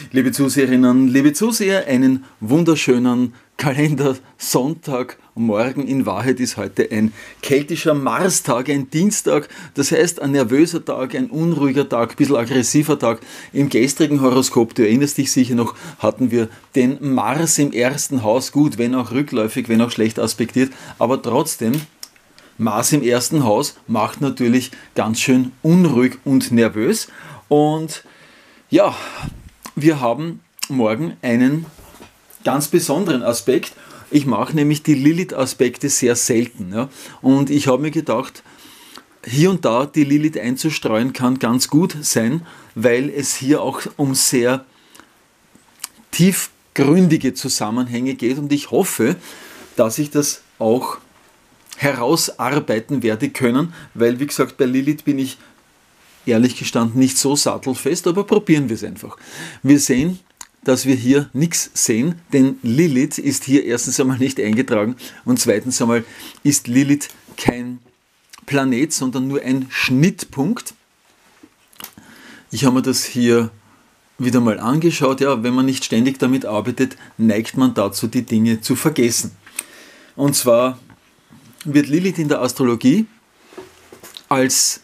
Liebe Zuseherinnen, liebe Zuseher, einen wunderschönen Kalender-Sonntag. Morgen in Wahrheit ist heute ein keltischer Marstag, ein Dienstag. Das heißt, ein nervöser Tag, ein unruhiger Tag, ein bisschen aggressiver Tag. Im gestrigen Horoskop, du erinnerst dich sicher noch, hatten wir den Mars im ersten Haus. Gut, wenn auch rückläufig, wenn auch schlecht aspektiert, aber trotzdem, Mars im ersten Haus macht natürlich ganz schön unruhig und nervös. Und ja, wir haben morgen einen ganz besonderen Aspekt. Ich mache nämlich die Lilith-Aspekte sehr selten. Ja? Und ich habe mir gedacht, hier und da die Lilith einzustreuen kann ganz gut sein, weil es hier auch um sehr tiefgründige Zusammenhänge geht. Und ich hoffe, dass ich das auch herausarbeiten werde können, weil, wie gesagt, bei Lilith bin ich ehrlich gestanden nicht so sattelfest, aber probieren wir es einfach. Wir sehen, dass wir hier nichts sehen, denn Lilith ist hier erstens einmal nicht eingetragen und zweitens einmal ist Lilith kein Planet, sondern nur ein Schnittpunkt. Ich habe mir das hier wieder mal angeschaut. Ja, wenn man nicht ständig damit arbeitet, neigt man dazu, die Dinge zu vergessen. Und zwar wird Lilith in der Astrologie als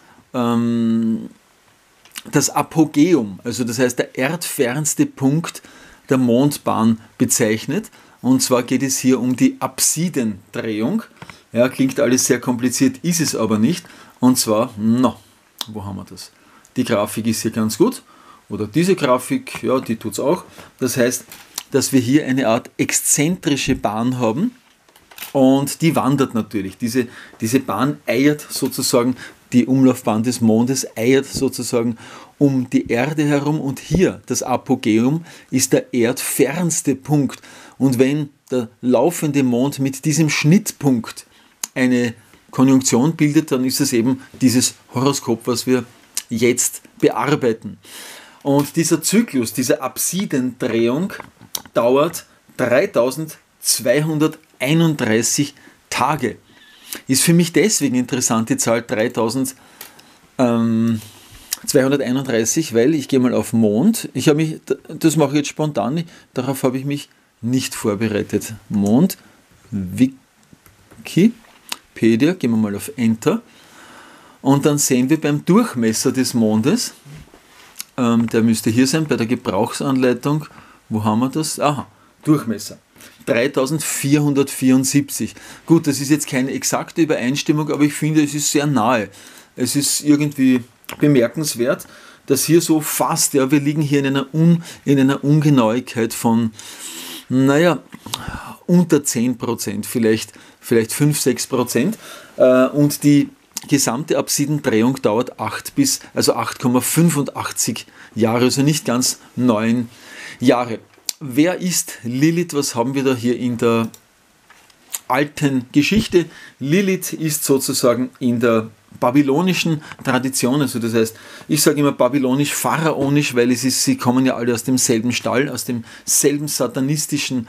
das Apogeum, also das heißt der erdfernste Punkt der Mondbahn bezeichnet. Und zwar geht es hier um die Apsidendrehung. Ja, klingt alles sehr kompliziert, ist es aber nicht. Und zwar, wo haben wir das? Die Grafik ist hier ganz gut. Oder diese Grafik, ja, die tut es auch. Das heißt, dass wir hier eine Art exzentrische Bahn haben. Und die wandert natürlich. Diese Bahn eiert sozusagen, die Umlaufbahn des Mondes eiert sozusagen um die Erde herum. Und hier, das Apogeum, ist der erdfernste Punkt. Und wenn der laufende Mond mit diesem Schnittpunkt eine Konjunktion bildet, dann ist es eben dieses Horoskop, was wir jetzt bearbeiten. Und dieser Zyklus, diese Apsidendrehung, dauert 3231 Tage. Ist für mich deswegen interessant, die Zahl 3231, weil ich gehe mal auf Mond. Das mache ich jetzt spontan, darauf habe ich mich nicht vorbereitet. Mond, Wikipedia, gehen wir mal auf Enter. Und dann sehen wir beim Durchmesser des Mondes, der müsste hier sein, bei der Gebrauchsanleitung, wo haben wir das? Aha, Durchmesser. 3474. Gut, das ist jetzt keine exakte Übereinstimmung, aber ich finde, es ist sehr nahe. Es ist irgendwie bemerkenswert, dass hier so fast, ja, wir liegen hier in einer Ungenauigkeit von, unter 10%, vielleicht 5-6%. Und die gesamte Apsidendrehung dauert 8,85 Jahre, also nicht ganz 9 Jahre. Wer ist Lilith? Was haben wir da hier in der alten Geschichte? Lilith ist sozusagen in der babylonischen Tradition, also das heißt, ich sage immer babylonisch-pharaonisch, weil sie kommen ja alle aus demselben Stall, aus demselben satanistischen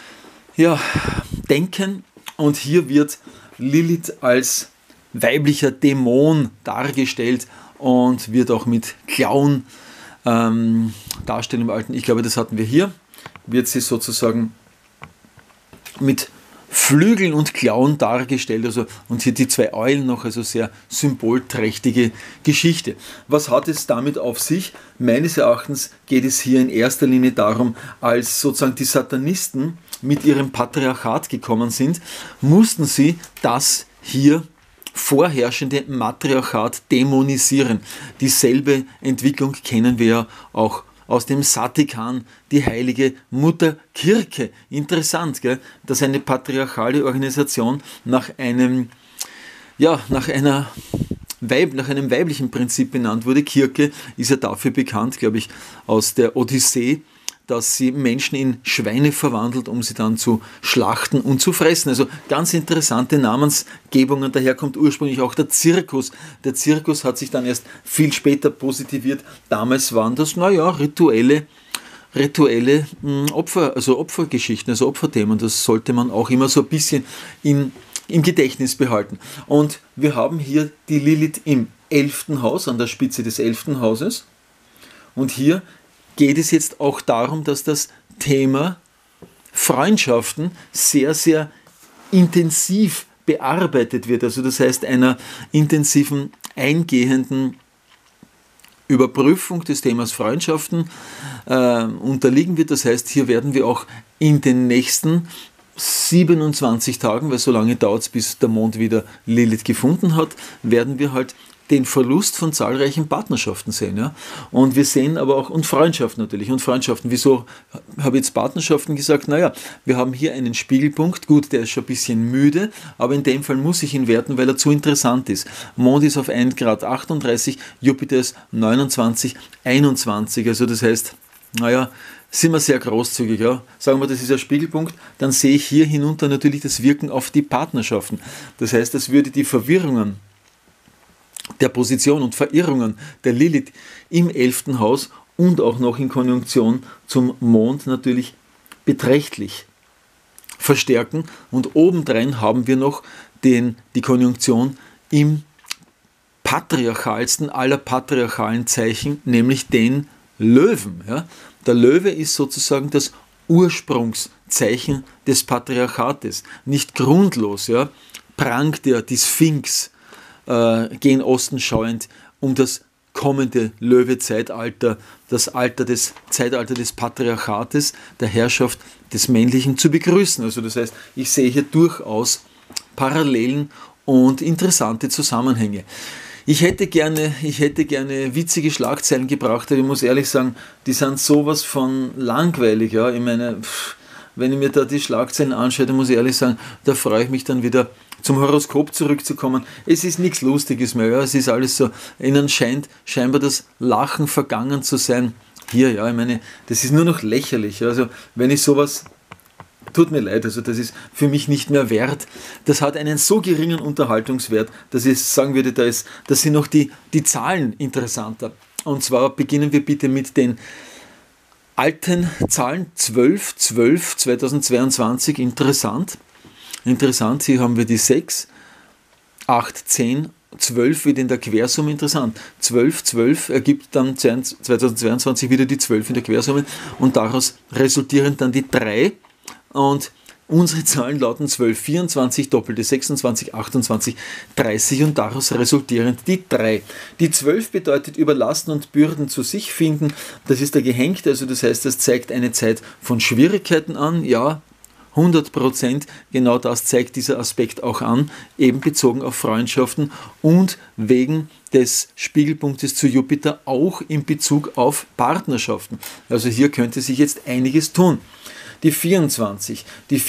Denken. Und hier wird Lilith als weiblicher Dämon dargestellt und wird auch mit Klauen darstellen im Alten. Ich glaube, das hatten wir hier. Wird sie sozusagen mit Flügeln und Klauen dargestellt, also, und hier die 2 Eulen noch, also sehr symbolträchtige Geschichte. Was hat es damit auf sich? Meines Erachtens geht es hier in erster Linie darum, als sozusagen die Satanisten mit ihrem Patriarchat gekommen sind, mussten sie das hier vorherrschende Matriarchat dämonisieren. Dieselbe Entwicklung kennen wir ja auch aus dem Vatikan, die heilige Mutterkirche. Interessant, gell? Dass eine patriarchale Organisation nach einem weiblichen Prinzip benannt wurde. Kirche ist ja dafür bekannt, glaube ich, aus der Odyssee, dass sie Menschen in Schweine verwandelt, um sie dann zu schlachten und zu fressen. Also ganz interessante Namensgebungen. Daher kommt ursprünglich auch der Zirkus. Der Zirkus hat sich dann erst viel später positiviert. Damals waren das, rituelle Opfergeschichten, also Opferthemen. Das sollte man auch immer so ein bisschen im Gedächtnis behalten. Und wir haben hier die Lilith im 11. Haus, an der Spitze des 11. Hauses. Und hier geht es jetzt auch darum, dass das Thema Freundschaften sehr, sehr intensiv bearbeitet wird. Also das heißt, einer intensiven, eingehenden Überprüfung des Themas Freundschaften unterliegen wird. Das heißt, hier werden wir auch in den nächsten 27 Tagen, weil so lange dauert es, bis der Mond wieder Lilith gefunden hat, werden wir halt den Verlust von zahlreichen Partnerschaften sehen. Ja? Und wir sehen aber auch, und Freundschaften natürlich, und Freundschaften. Wieso habe ich jetzt Partnerschaften gesagt? Naja, wir haben hier einen Spiegelpunkt, gut, der ist schon ein bisschen müde, aber in dem Fall muss ich ihn werten, weil er zu interessant ist. Mond ist auf 1 Grad 38, Jupiter ist 29, 21, also das heißt, naja, sind wir sehr großzügig. Ja? Sagen wir, das ist ein Spiegelpunkt, dann sehe ich hier hinunter natürlich das Wirken auf die Partnerschaften. Das heißt, das würde die Verwirrungen der Position und Verirrungen der Lilith im 11. Haus und auch noch in Konjunktion zum Mond natürlich beträchtlich verstärken. Und obendrein haben wir noch die Konjunktion im patriarchalsten aller patriarchalen Zeichen, nämlich den Löwen. Ja? Der Löwe ist sozusagen das Ursprungszeichen des Patriarchates. Nicht grundlos, ja? Prangt ja die Sphinx gen Osten schauend, um das kommende Löwe-Zeitalter, das Zeitalter des Patriarchates, der Herrschaft des Männlichen zu begrüßen. Also das heißt, ich sehe hier durchaus Parallelen und interessante Zusammenhänge. Ich hätte gerne witzige Schlagzeilen gebracht, aber ich muss ehrlich sagen, die sind sowas von langweilig. Ja? Ich meine, wenn ich mir da die Schlagzeilen anschaue, dann muss ich ehrlich sagen, da freue ich mich dann wieder zum Horoskop zurückzukommen. Es ist nichts Lustiges mehr, ja? Es ist alles so, ihnen scheint scheinbar das Lachen vergangen zu sein. Hier, ja, ich meine, das ist nur noch lächerlich. Ja? Also wenn ich sowas, tut mir leid, also das ist für mich nicht mehr wert. Das hat einen so geringen Unterhaltungswert, dass ich sagen würde, das sind noch die Zahlen interessanter. Und zwar beginnen wir bitte mit den alten Zahlen 12, 12, 2022, interessant, hier haben wir die 6, 8, 10, 12 wieder in der Quersumme, interessant, 12, 12 ergibt dann 2022 wieder die 12 in der Quersumme und daraus resultieren dann die 3 und unsere Zahlen lauten 12, 24, doppelte 26, 28, 30 und daraus resultierend die 3. Die 12 bedeutet überlassen und Bürden zu sich finden. Das ist der Gehängte, also das heißt, das zeigt eine Zeit von Schwierigkeiten an. Ja, 100%, genau das zeigt dieser Aspekt auch an, eben bezogen auf Freundschaften und wegen des Spiegelpunktes zu Jupiter auch in Bezug auf Partnerschaften. Also hier könnte sich jetzt einiges tun. Die 24,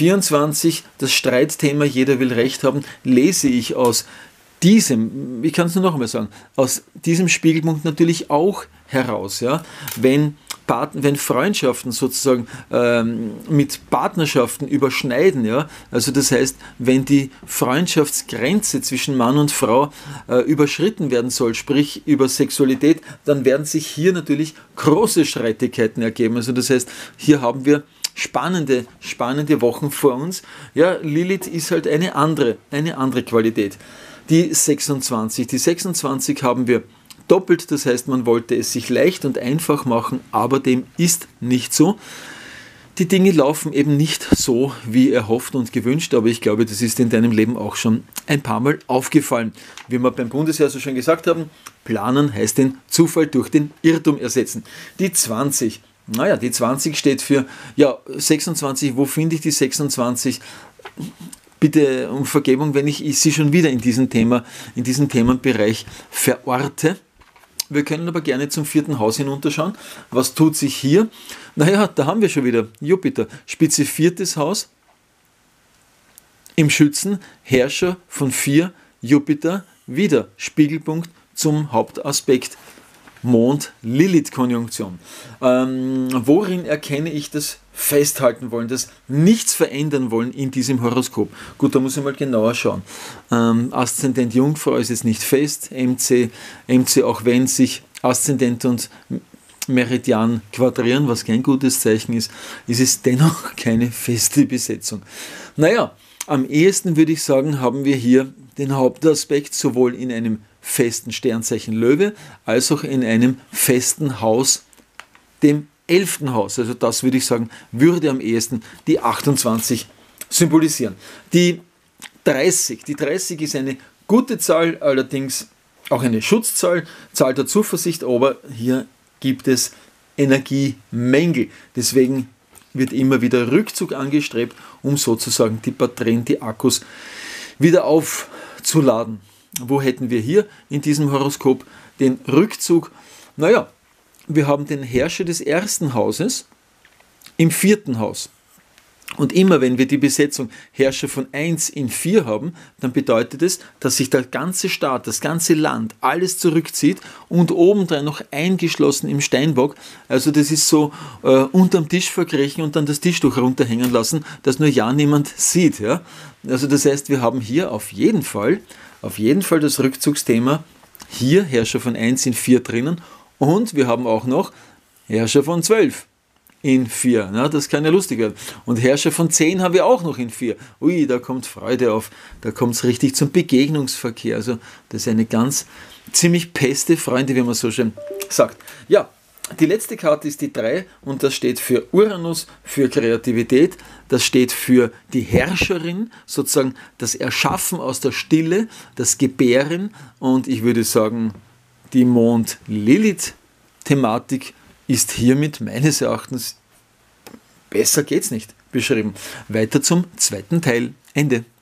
das Streitthema Jeder will Recht haben, lese ich aus diesem, ich kann es nur noch einmal sagen, aus diesem Spiegelpunkt natürlich auch heraus. Ja? Wenn Freundschaften sozusagen mit Partnerschaften überschneiden, ja? Also das heißt, wenn die Freundschaftsgrenze zwischen Mann und Frau überschritten werden soll, sprich über Sexualität, dann werden sich hier natürlich große Streitigkeiten ergeben. Also das heißt, hier haben wir spannende Wochen vor uns. Ja, Lilith ist halt eine andere Qualität. Die 26 haben wir doppelt, das heißt, man wollte es sich leicht und einfach machen, aber dem ist nicht so. Die Dinge laufen eben nicht so, wie erhofft und gewünscht, aber ich glaube, das ist in deinem Leben auch schon ein paar Mal aufgefallen. Wie wir beim Bundesheer so schon gesagt haben, planen heißt den Zufall durch den Irrtum ersetzen. Die 20. Naja, die 20 steht für, 26, wo finde ich die 26? Bitte um Vergebung, wenn ich sie schon wieder in diesem Themenbereich verorte. Wir können aber gerne zum 4. Haus hinunterschauen. Was tut sich hier? Naja, da haben wir schon wieder Jupiter, Spitze 4. Haus, im Schützen, Herrscher von 4, Jupiter, wieder Spiegelpunkt zum Hauptaspekt Mond-Lilith-Konjunktion. Worin erkenne ich das Festhalten wollen, das nichts verändern wollen in diesem Horoskop? Gut, da muss ich mal genauer schauen. Aszendent Jungfrau ist jetzt nicht fest, MC, auch wenn sich Aszendent und Meridian quadrieren, was kein gutes Zeichen ist, ist es dennoch keine feste Besetzung. Naja, am ehesten würde ich sagen, haben wir hier den Hauptaspekt sowohl in einem festen Sternzeichen Löwe, als auch in einem festen Haus, dem 11. Haus. Also das würde ich sagen, würde am ehesten die 28 symbolisieren. Die 30. Die 30 ist eine gute Zahl, allerdings auch eine Schutzzahl, Zahl der Zuversicht, aber hier gibt es Energiemängel. Deswegen wird immer wieder Rückzug angestrebt, um sozusagen die Batterien, die Akkus wieder aufzuladen. Wo hätten wir hier in diesem Horoskop den Rückzug? Naja, wir haben den Herrscher des ersten Hauses im 4. Haus. Und immer wenn wir die Besetzung Herrscher von 1 in 4 haben, dann bedeutet es, dass sich der ganze Staat, das ganze Land, alles zurückzieht und obendrein noch eingeschlossen im Steinbock. Also das ist so unterm Tisch verkriechen und dann das Tischtuch runterhängen lassen, dass nur ja niemand sieht. Ja? Also das heißt, wir haben hier auf jeden Fall das Rückzugsthema, hier Herrscher von 1 in 4 drinnen und wir haben auch noch Herrscher von 12. In 4, na, das kann ja lustig werden. Und Herrscher von 10 haben wir auch noch in 4. Ui, da kommt Freude auf, da kommt es richtig zum Begegnungsverkehr. Also das ist eine ganz ziemlich peste Freunde, wie man so schön sagt. Ja, die letzte Karte ist die 3 und das steht für Uranus, für Kreativität, das steht für die Herrscherin, sozusagen das Erschaffen aus der Stille, das Gebären und ich würde sagen, die Mond-Lilith-Thematik ist hiermit meines Erachtens, besser geht's nicht, beschrieben. Weiter zum zweiten Teil. Ende.